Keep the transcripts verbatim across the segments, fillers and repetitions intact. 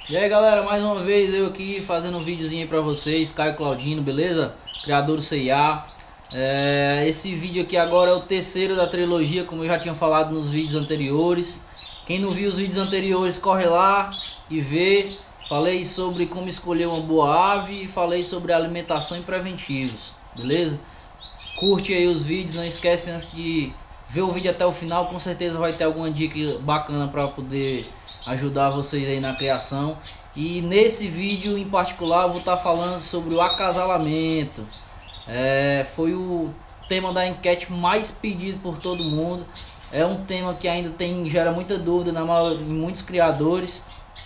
E aí galera, mais uma vez eu aqui fazendo um videozinho aí pra vocês, Caio Claudino, beleza? Criador do C I A. é, Esse vídeo aqui agora é o terceiro da trilogia, como eu já tinha falado nos vídeos anteriores. Quem não viu os vídeos anteriores, corre lá e vê. Falei sobre como escolher uma boa ave e falei sobre alimentação e preventivos, beleza? Curte aí os vídeos, não esquece antes de ver o vídeo até o final, com certeza vai ter alguma dica bacana para poder ajudar vocês aí na criação. E nesse vídeo em particular eu vou estar falando sobre o acasalamento. É, foi o tema da enquete mais pedido por todo mundo. É um tema que ainda tem, gera muita dúvida na maioria, em muitos criadores.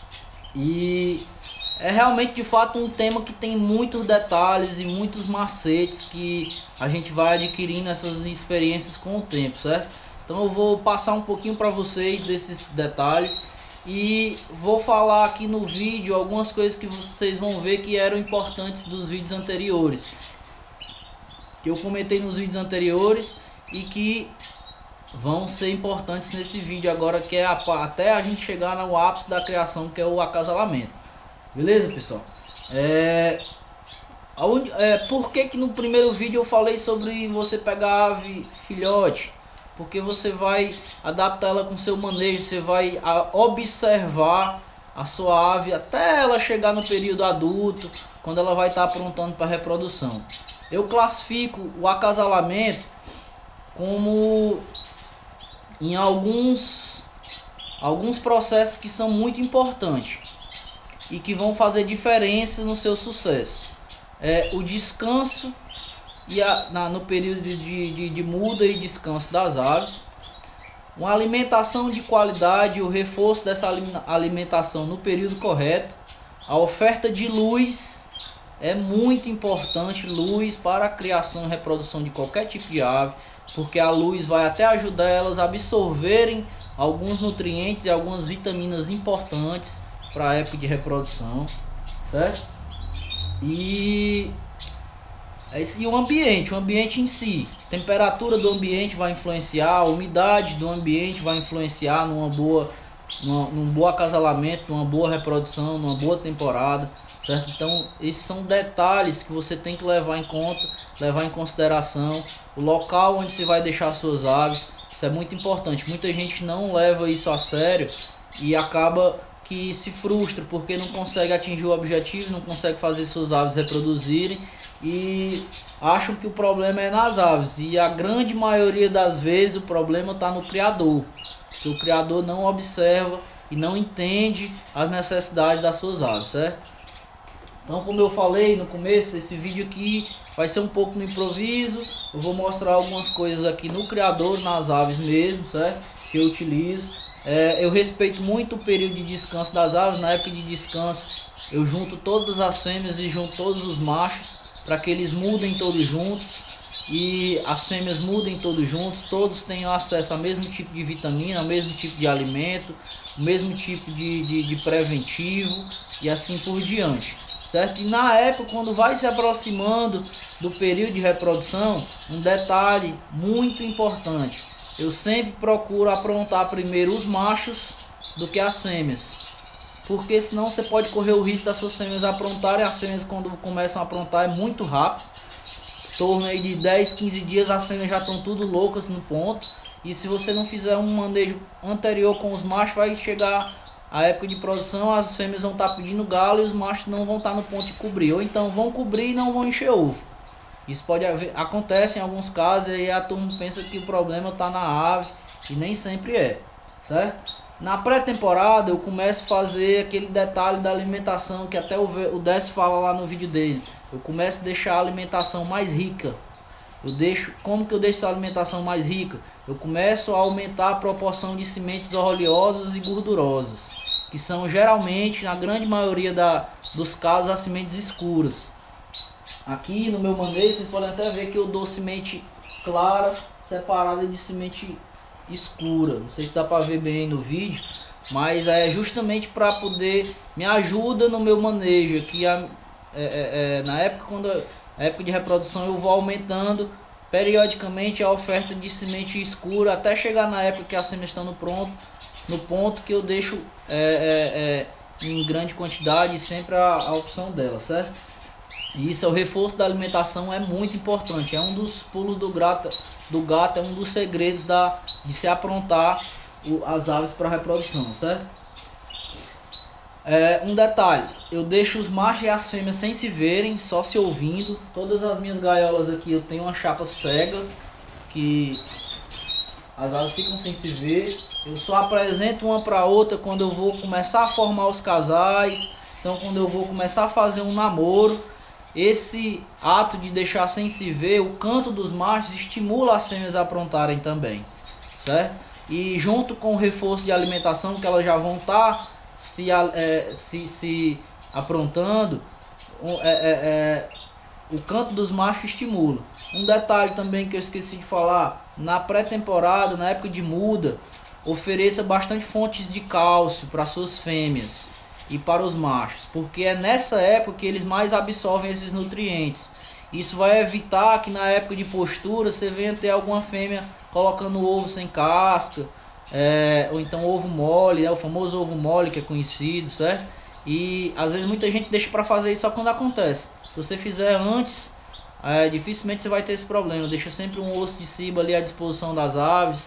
E é realmente de fato um tema que tem muitos detalhes e muitos macetes que a gente vai adquirindo essas experiências com o tempo, certo? Então eu vou passar um pouquinho para vocês desses detalhes e vou falar aqui no vídeo algumas coisas que vocês vão ver que eram importantes dos vídeos anteriores, que eu comentei nos vídeos anteriores e que vão ser importantes nesse vídeo agora, que é a, até a gente chegar no ápice da criação, que é o acasalamento. Beleza, pessoal? É, aonde, é, por que que no primeiro vídeo eu falei sobre você pegar ave filhote? Porque você vai adaptar ela com seu manejo, você vai a, observar a sua ave até ela chegar no período adulto, quando ela vai estar aprontando para reprodução. Eu classifico o acasalamento como em alguns alguns processos que são muito importantes e que vão fazer diferença no seu sucesso. É o descanso e a, na, no período de, de, de muda e descanso das aves, uma alimentação de qualidade, o reforço dessa alimentação no período correto, a oferta de luz é muito importante, luz para a criação e reprodução de qualquer tipo de ave, porque a luz vai até ajudar elas a absorverem alguns nutrientes e algumas vitaminas importantes para a época de reprodução, certo? E, e o ambiente, o ambiente em si, a temperatura do ambiente vai influenciar, a umidade do ambiente vai influenciar numa boa, numa, num bom acasalamento, numa boa reprodução, numa boa temporada, certo? Então esses são detalhes que você tem que levar em conta, levar em consideração. O local onde você vai deixar suas aves, isso é muito importante. Muita gente não leva isso a sério e acaba que se frustra porque não consegue atingir o objetivo, não consegue fazer suas aves reproduzirem e acham que o problema é nas aves, e a grande maioria das vezes o problema está no criador, que o criador não observa e não entende as necessidades das suas aves, certo? Então, como eu falei no começo, esse vídeo aqui vai ser um pouco no improviso. Eu vou mostrar algumas coisas aqui no criador, nas aves mesmo, certo? Que eu utilizo. É, eu respeito muito o período de descanso das aves. Na época de descanso, eu junto todas as fêmeas e junto todos os machos, para que eles mudem todos juntos e as fêmeas mudem todos juntos, todos tenham acesso ao mesmo tipo de vitamina, ao mesmo tipo de alimento, o mesmo tipo de, de, de preventivo e assim por diante. Certo? E na época, quando vai se aproximando do período de reprodução, um detalhe muito importante: eu sempre procuro aprontar primeiro os machos do que as fêmeas, porque senão você pode correr o risco das suas fêmeas aprontarem. As fêmeas, quando começam a aprontar, é muito rápido, em torno aí de dez, quinze dias as fêmeas já estão tudo loucas no ponto, e se você não fizer um manejo anterior com os machos, vai chegar a época de produção, as fêmeas vão estar pedindo galo e os machos não vão estar no ponto de cobrir, ou então vão cobrir e não vão encher ovo. Isso pode haver, acontece em alguns casos, e aí a turma pensa que o problema está na ave e nem sempre é, certo? Na pré-temporada eu começo a fazer aquele detalhe da alimentação que até o Décio fala lá no vídeo dele. Eu começo a deixar a alimentação mais rica. Eu deixo, como que eu deixo essa alimentação mais rica? Eu começo a aumentar a proporção de sementes oleosas e gordurosas, que são geralmente, na grande maioria da, dos casos, as sementes escuras. Aqui no meu manejo vocês podem até ver que eu dou semente clara separada de semente escura. Não sei se dá para ver bem no vídeo, mas é justamente para poder me ajuda no meu manejo. Aqui a, é, é, é, na época quando a época de reprodução eu vou aumentando periodicamente a oferta de semente escura até chegar na época que as sementes estão no pronto, no ponto que eu deixo é, é, é, em grande quantidade e sempre a, a opção dela, certo? E isso é o reforço da alimentação, é muito importante, é um dos pulos do gato, do gato é um dos segredos da, de se aprontar o, as aves para reprodução, certo? É, um detalhe, eu deixo os machos e as fêmeas sem se verem, só se ouvindo. Todas as minhas gaiolas aqui eu tenho uma chapa cega, que as aves ficam sem se ver. Eu só apresento uma para outra quando eu vou começar a formar os casais. Então quando eu vou começar a fazer um namoro, esse ato de deixar sem se ver, o canto dos machos estimula as fêmeas a aprontarem também, certo? E junto com o reforço de alimentação que elas já vão estar se, é, se, se aprontando, é, é, é, o canto dos machos estimula. Um detalhe também que eu esqueci de falar, na pré-temporada, na época de muda, ofereça bastante fontes de cálcio para suas fêmeas e para os machos, porque é nessa época que eles mais absorvem esses nutrientes. Isso vai evitar que na época de postura você venha ter alguma fêmea colocando ovo sem casca, é, ou então ovo mole, né, o famoso ovo mole que é conhecido, certo? E às vezes muita gente deixa para fazer isso só quando acontece. Se você fizer antes, é, dificilmente você vai ter esse problema. Deixa sempre um osso de ciba ali à disposição das aves.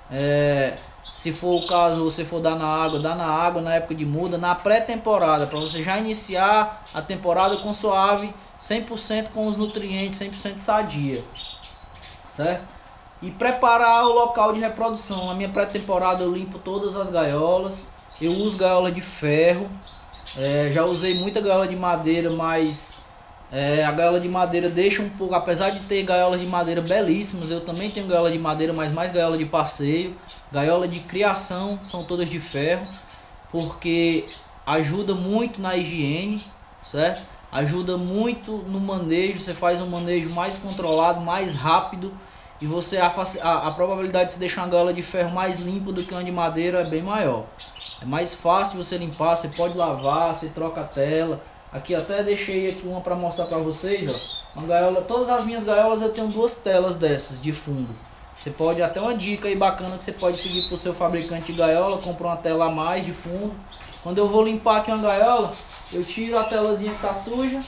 É, se for o caso, você for dar na água, dá na água na época de muda, na pré-temporada, para você já iniciar a temporada com sua ave cem por cento com os nutrientes, cem por cento sadia, certo? E preparar o local de reprodução. Na minha pré-temporada eu limpo todas as gaiolas, eu uso gaiola de ferro, é, já usei muita gaiola de madeira, mas É, a gaiola de madeira deixa um pouco, apesar de ter gaiolas de madeira belíssimas, eu também tenho gaiola de madeira, mas mais gaiola de passeio. Gaiola de criação são todas de ferro, porque ajuda muito na higiene, certo? Ajuda muito no manejo, você faz um manejo mais controlado, mais rápido, e você a, a, a probabilidade de você deixar uma gaiola de ferro mais limpa do que uma de madeira é bem maior. É mais fácil você limpar, você pode lavar, você troca a tela. Aqui até deixei aqui uma para mostrar para vocês, ó. Uma gaiola, todas as minhas gaiolas eu tenho duas telas dessas de fundo. Você pode, até uma dica aí bacana que você pode pedir para o seu fabricante de gaiola, comprar uma tela a mais de fundo. Quando eu vou limpar aqui uma gaiola, eu tiro a telazinha que tá suja.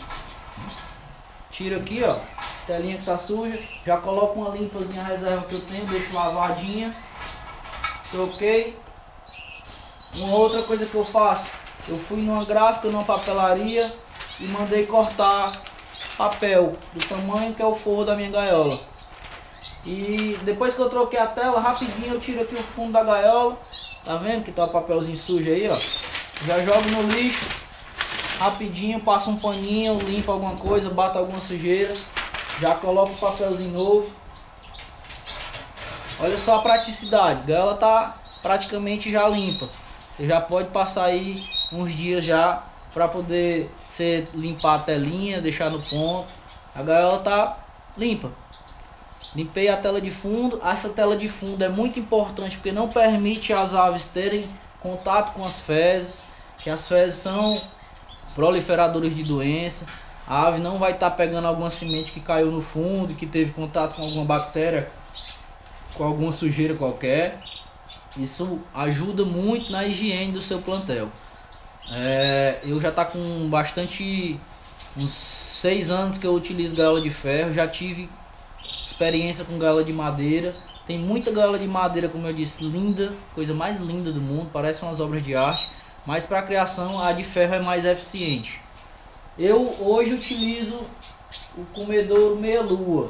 Tiro aqui, ó, telinha que tá suja. Já coloco uma limpazinha reserva que eu tenho, deixo lavadinha. Troquei. Uma outra coisa que eu faço, eu fui numa gráfica, numa papelaria e mandei cortar papel do tamanho que é o forro da minha gaiola. E depois que eu troquei a tela, rapidinho eu tiro aqui o fundo da gaiola. Tá vendo que tá o papelzinho sujo aí, ó? Já jogo no lixo, rapidinho, passo um paninho, limpo alguma coisa, bato alguma sujeira, já coloco o papelzinho novo. Olha só a praticidade, a gaiola tá praticamente já limpa. Você já pode passar aí uns dias já para poder você limpar a telinha, deixar no ponto. A gaiola tá limpa. Limpei a tela de fundo. Essa tela de fundo é muito importante porque não permite as aves terem contato com as fezes, que as fezes são proliferadores de doença. A ave não vai estar tá pegando alguma semente que caiu no fundo, que teve contato com alguma bactéria, com alguma sujeira qualquer. Isso ajuda muito na higiene do seu plantel. É, eu já tá com bastante, uns seis anos que eu utilizo gaiola de ferro. Já tive experiência com gaiola de madeira. Tem muita gaiola de madeira, como eu disse, linda, coisa mais linda do mundo, parece umas obras de arte. Mas para criação a de ferro é mais eficiente. Eu hoje utilizo o comedouro meia lua.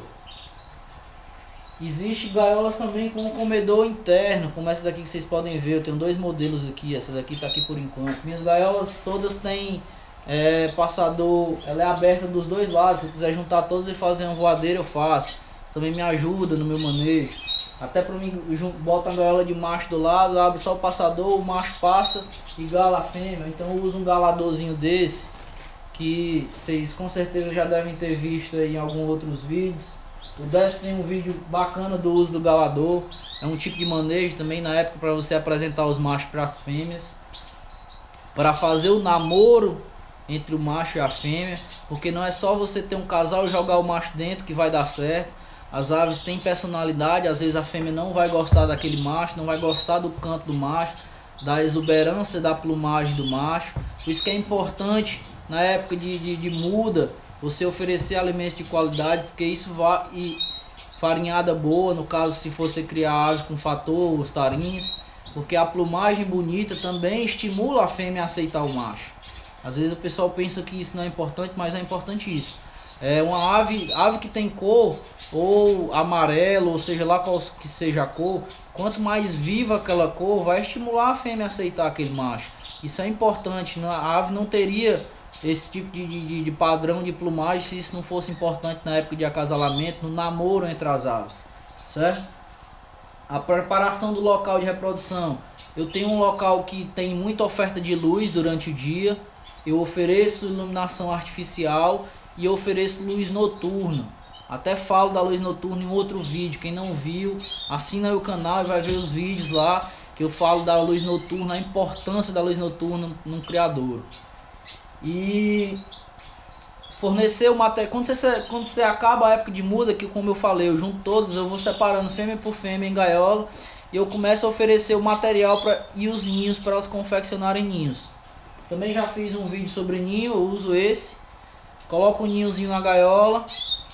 Existe gaiolas também com o comedor interno, como essa daqui que vocês podem ver. Eu tenho dois modelos aqui, essa daqui está aqui por enquanto. Minhas gaiolas todas têm é, passador, ela é aberta dos dois lados. Se eu quiser juntar todos e fazer uma voadeira, eu faço. Isso também me ajuda no meu manejo. Até para mim, boto a gaiola de macho do lado, abre só o passador, o macho passa e gala a fêmea. Então eu uso um galadorzinho desse, que vocês com certeza já devem ter visto aí em alguns outros vídeos. O Décio tem um vídeo bacana do uso do galador. É um tipo de manejo também na época para você apresentar os machos para as fêmeas, para fazer o namoro entre o macho e a fêmea, porque não é só você ter um casal e jogar o macho dentro que vai dar certo. As aves têm personalidade, às vezes a fêmea não vai gostar daquele macho, não vai gostar do canto do macho. da exuberância da plumagem do macho. Por isso que é importante na época de, de, de muda você oferecer alimentos de qualidade, porque isso vai e farinhada boa, no caso se você criar aves com fator, os tarins, porque a plumagem bonita também estimula a fêmea a aceitar o macho. Às vezes o pessoal pensa que isso não é importante, mas é importante isso. É uma ave, ave que tem cor, ou amarelo, ou seja lá qual que seja a cor, quanto mais viva aquela cor, vai estimular a fêmea a aceitar aquele macho. Isso é importante, a ave não teria esse tipo de, de, de padrão de plumagem se isso não fosse importante na época de acasalamento, no namoro entre as aves, certo? A preparação do local de reprodução. Eu tenho um local que tem muita oferta de luz durante o dia, eu ofereço iluminação artificial e eu ofereço luz noturna. Até falo da luz noturna em outro vídeo. Quem não viu, assina o canal e vai ver os vídeos lá que eu falo da luz noturna, a importância da luz noturna no criadouro. E fornecer o material. Quando você, quando você acaba a época de muda, que como eu falei, eu junto todos, eu vou separando fêmea por fêmea em gaiola e eu começo a oferecer o material pra, e os ninhos para elas confeccionarem ninhos. Também já fiz um vídeo sobre ninho, eu uso esse. Coloco o ninhozinho na gaiola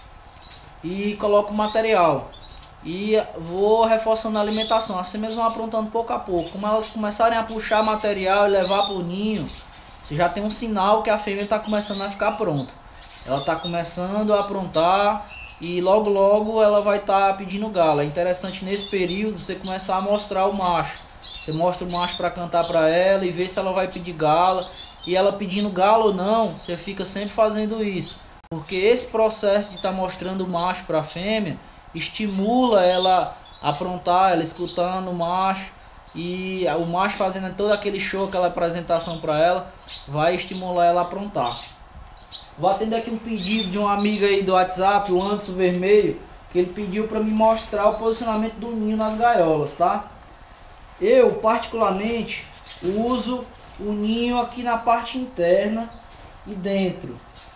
e coloco o material. E vou reforçando a alimentação, assim mesmo aprontando pouco a pouco. Como elas começarem a puxar material e levar para o ninho, você já tem um sinal que a fêmea está começando a ficar pronta. Ela está começando a aprontar e logo logo ela vai estar tá pedindo gala. É interessante nesse período você começar a mostrar o macho. Você mostra o macho para cantar para ela e ver se ela vai pedir gala. E ela pedindo gala ou não, você fica sempre fazendo isso. Porque esse processo de estar tá mostrando o macho para a fêmea estimula ela a aprontar, ela escutando o macho. E o macho fazendo todo aquele show, aquela apresentação para ela, vai estimular ela a aprontar. Vou atender aqui um pedido de uma amiga aí do WhatsApp, o Anderson Vermelho, que ele pediu para me mostrar o posicionamento do ninho nas gaiolas, tá? Eu, particularmente, uso o ninho aqui na parte interna e dentro.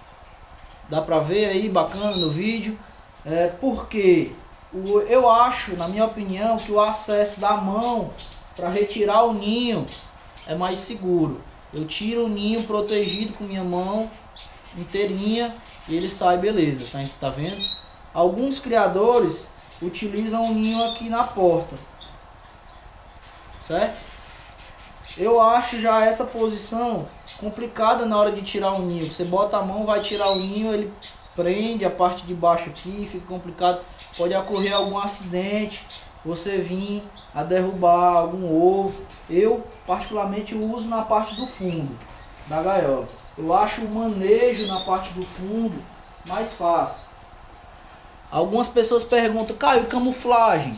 Dá pra ver aí, bacana no vídeo. É, porque o, eu acho, na minha opinião, que o acesso da mão para retirar o ninho é mais seguro. Eu tiro o ninho protegido com minha mão inteirinha e ele sai beleza, tá, tá vendo? Alguns criadores utilizam o ninho aqui na porta, certo? Eu acho já essa posição complicada na hora de tirar o ninho. Você bota a mão, vai tirar o ninho, ele prende a parte de baixo aqui, fica complicado. Pode ocorrer algum acidente, você vir a derrubar algum ovo. Eu particularmente uso na parte do fundo da gaiola. Eu acho o manejo na parte do fundo mais fácil. Algumas pessoas perguntam: Caio, camuflagem?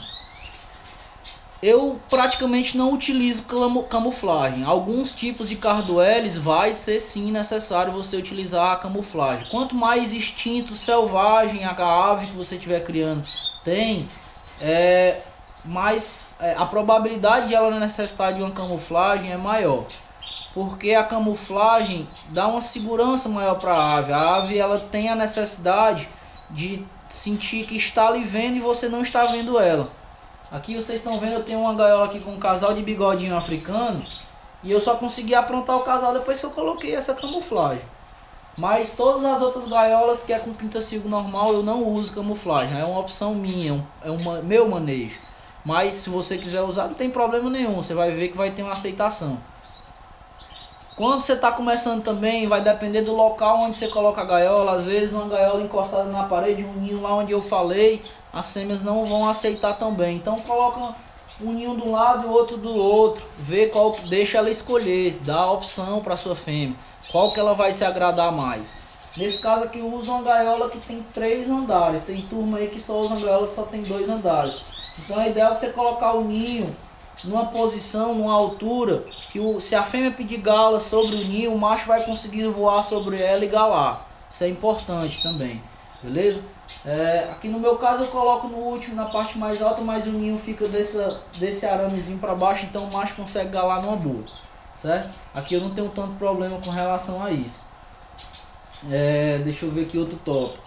Eu praticamente não utilizo camuflagem. Alguns tipos de cardueles vai ser sim necessário você utilizar a camuflagem. Quanto mais instinto selvagem a ave que você estiver criando tem, é, mais é, a probabilidade de ela necessitar de uma camuflagem é maior. Porque a camuflagem dá uma segurança maior para a ave. A ave ela tem a necessidade de sentir que está lhe vendo e você não está vendo ela. Aqui vocês estão vendo, eu tenho uma gaiola aqui com um casal de bigodinho africano. E eu só consegui aprontar o casal depois que eu coloquei essa camuflagem. Mas todas as outras gaiolas que é com pintacilgo normal eu não uso camuflagem. É uma opção minha, é um meu manejo. Mas se você quiser usar não tem problema nenhum, você vai ver que vai ter uma aceitação. Quando você está começando também, vai depender do local onde você coloca a gaiola. Às vezes uma gaiola encostada na parede, um ninho lá onde eu falei, as fêmeas não vão aceitar tão bem. Então coloca um ninho de um lado e o outro do outro. Vê qual, deixa ela escolher, dá a opção para sua fêmea. Qual que ela vai se agradar mais. Nesse caso aqui eu uso uma gaiola que tem três andares. Tem turma aí que só usa uma gaiola que só tem dois andares. Então a ideia é você colocar o ninho numa posição, numa altura que o, se a fêmea pedir gala sobre o ninho, o macho vai conseguir voar sobre ela e galar. Isso é importante também, beleza? É, aqui no meu caso eu coloco no último, na parte mais alta, mas o ninho fica dessa, desse aramezinho para baixo, então o macho consegue galar numa boa, certo? Aqui eu não tenho tanto problema com relação a isso. É, deixa eu ver aqui outro tópico.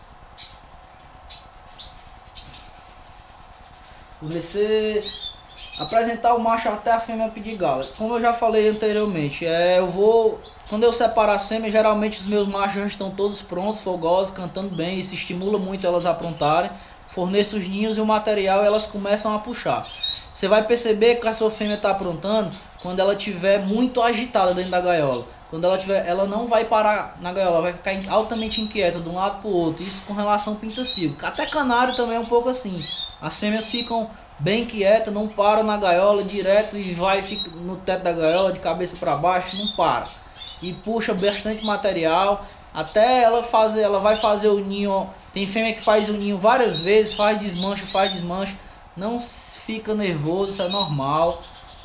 Fornecer apresentar o macho até a fêmea pedir galo. Como eu já falei anteriormente, é, eu vou, quando eu separo a fêmea, geralmente os meus machos já estão todos prontos, fogosos, cantando bem. Isso estimula muito elas a aprontarem. Forneço os ninhos e o material e elas começam a puxar. Você vai perceber que a sua fêmea está aprontando quando ela estiver muito agitada dentro da gaiola. Quando ela tiver, ela não vai parar na gaiola, vai ficar altamente inquieta de um lado para o outro. Isso com relação ao pintacilgo. Até canário também é um pouco assim. As fêmeas ficam bem quieta, não para na gaiola direto e vai fica no teto da gaiola de cabeça para baixo, não para. E puxa bastante material até ela fazer, ela vai fazer o ninho. Tem fêmea que faz o ninho várias vezes, faz desmancha, faz desmancha, não fica nervoso, isso é normal.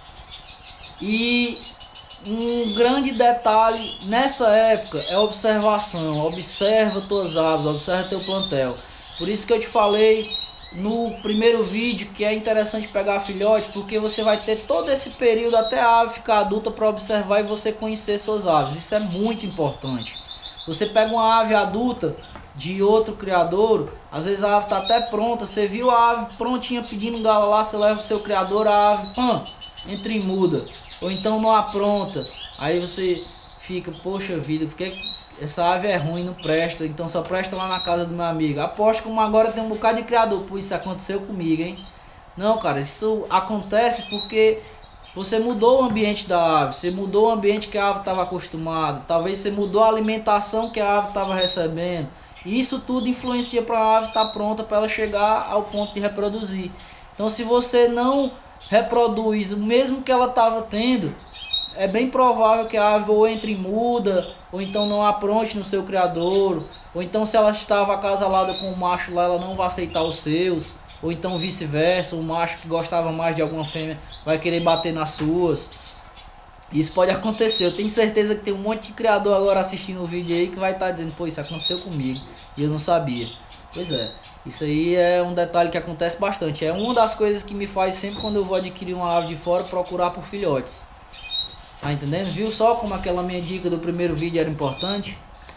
E um grande detalhe nessa época é observação. Observa tuas aves, observa teu plantel. Por isso que eu te falei no primeiro vídeo que é interessante pegar filhotes, porque você vai ter todo esse período até a ave ficar adulta para observar e você conhecer suas aves. Isso é muito importante. Você pega uma ave adulta de outro criador, às vezes a ave está até pronta, você viu a ave prontinha pedindo galo lá, você leva para o seu criador, a ave pã, entra em muda, ou então não apronta. Aí você fica, poxa vida, porque essa ave é ruim, não presta, então só presta lá na casa do meu amigo. Aposto como agora tem um bocado de criador, pô, isso aconteceu comigo, hein? Não, cara, isso acontece porque você mudou o ambiente da ave, você mudou o ambiente que a ave estava acostumada, talvez você mudou a alimentação que a ave estava recebendo. E isso tudo influencia para a ave estar pronta para ela chegar ao ponto de reproduzir. Então se você não reproduz o mesmo que ela estava tendo, é bem provável que a ave ou entre em muda, ou então não apronte no seu criador, ou então se ela estava acasalada com o macho lá, ela não vai aceitar os seus, ou então vice-versa, o macho que gostava mais de alguma fêmea vai querer bater nas suas. Isso pode acontecer. Eu tenho certeza que tem um monte de criador agora assistindo o vídeo aí que vai estar dizendo, pô, isso aconteceu comigo e eu não sabia. Pois é, isso aí é um detalhe que acontece bastante. É uma das coisas que me faz sempre quando eu vou adquirir uma ave de fora procurar por filhotes. Tá entendendo? Viu só como aquela minha dica do primeiro vídeo era importante?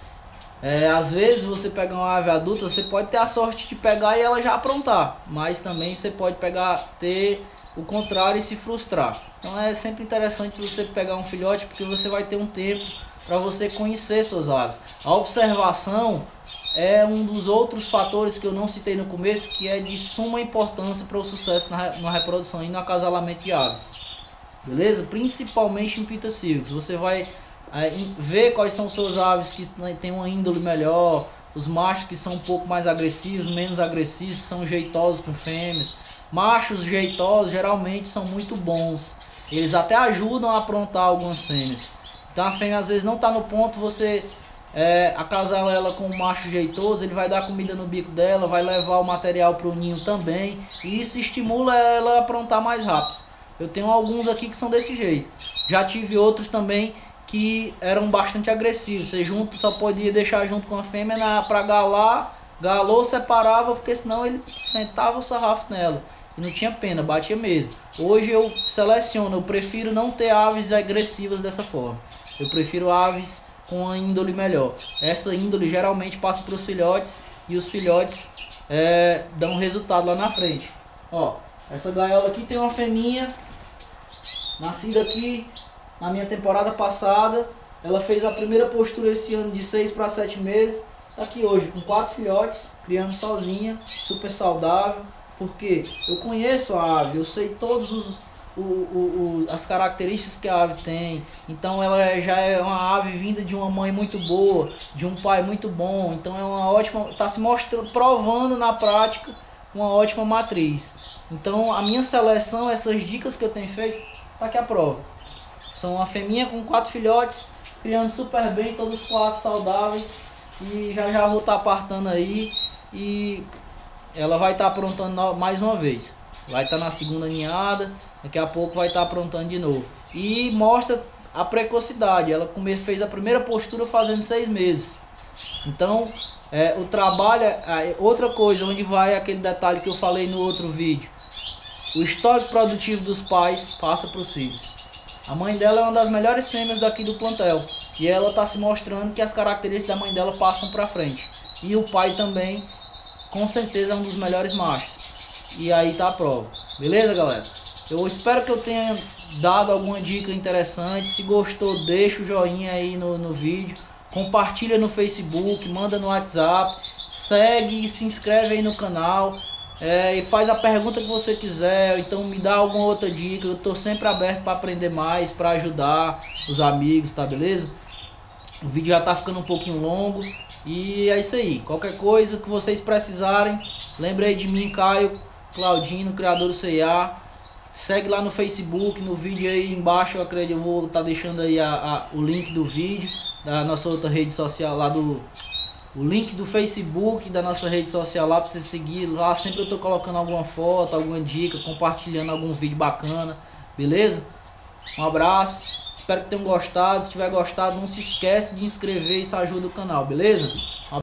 É, às vezes você pegar uma ave adulta, você pode ter a sorte de pegar e ela já aprontar, mas também você pode pegar, ter o contrário e se frustrar. Então é sempre interessante você pegar um filhote, porque você vai ter um tempo para você conhecer suas aves. A observação é um dos outros fatores que eu não citei no começo, que é de suma importância para o sucesso na, na reprodução e no acasalamento de aves. Beleza? Principalmente em pintacilgos. Você vai é, ver quais são suas aves que têm uma índole melhor, os machos que são um pouco mais agressivos, menos agressivos, que são jeitosos com fêmeas. Machos jeitosos geralmente são muito bons. Eles até ajudam a aprontar algumas fêmeas. Então a fêmea às vezes não está no ponto, você é, acasala ela com um macho jeitoso, ele vai dar comida no bico dela, vai levar o material para o ninho também. E isso estimula ela a aprontar mais rápido. Eu tenho alguns aqui que são desse jeito. Já tive outros também que eram bastante agressivos. Você junto, só podia deixar junto com a fêmea para galar. Galou, separava, porque senão ele sentava o sarrafo nela. E não tinha pena, batia mesmo. Hoje eu seleciono, eu prefiro não ter aves agressivas dessa forma. Eu prefiro aves com a índole melhor. Essa índole geralmente passa para os filhotes e os filhotes é, dão resultado lá na frente. Ó, essa gaiola aqui tem uma fêmea nascida aqui na minha temporada passada. Ela fez a primeira postura esse ano de seis para sete meses. Está aqui hoje com quatro filhotes, criando sozinha, super saudável. Porque eu conheço a ave, eu sei todas as características que a ave tem. Então ela já é uma ave vinda de uma mãe muito boa, de um pai muito bom. Então é uma ótima, está se mostrando, provando na prática uma ótima matriz. Então a minha seleção, essas dicas que eu tenho feito, está aqui a prova. São uma fêmea com quatro filhotes, criando super bem, todos quatro saudáveis. E já já vou estar apartando aí e ela vai estar aprontando mais uma vez. Vai estar na segunda ninhada, daqui a pouco vai estar aprontando de novo. E mostra a precocidade. Ela fez a primeira postura fazendo seis meses. Então, é, o trabalho... É, outra coisa, onde vai aquele detalhe que eu falei no outro vídeo. O histórico produtivo dos pais passa para os filhos. A mãe dela é uma das melhores fêmeas daqui do plantel. E ela está se mostrando que as características da mãe dela passam para frente. E o pai também, com certeza, é um dos melhores machos. E aí tá a prova. Beleza, galera? Eu espero que eu tenha dado alguma dica interessante. Se gostou, deixa o joinha aí no, no vídeo, compartilha no Facebook, manda no WhatsApp, segue e se inscreve aí no canal. É, e faz a pergunta que você quiser, então me dá alguma outra dica. Eu tô sempre aberto para aprender mais, para ajudar os amigos, tá beleza? O vídeo já tá ficando um pouquinho longo e é isso aí. Qualquer coisa que vocês precisarem, lembre aí de mim, Caio Claudino, criador do C e A. Segue lá no Facebook, no vídeo aí embaixo, eu acredito, eu vou estar tá deixando aí a, a, o link do vídeo da nossa outra rede social lá do... O link do Facebook, da nossa rede social lá para você seguir. Lá sempre eu tô colocando alguma foto, alguma dica, compartilhando algum vídeo bacana, beleza? Um abraço, espero que tenham gostado. Se tiver gostado, não se esquece de inscrever, isso ajuda o canal, beleza?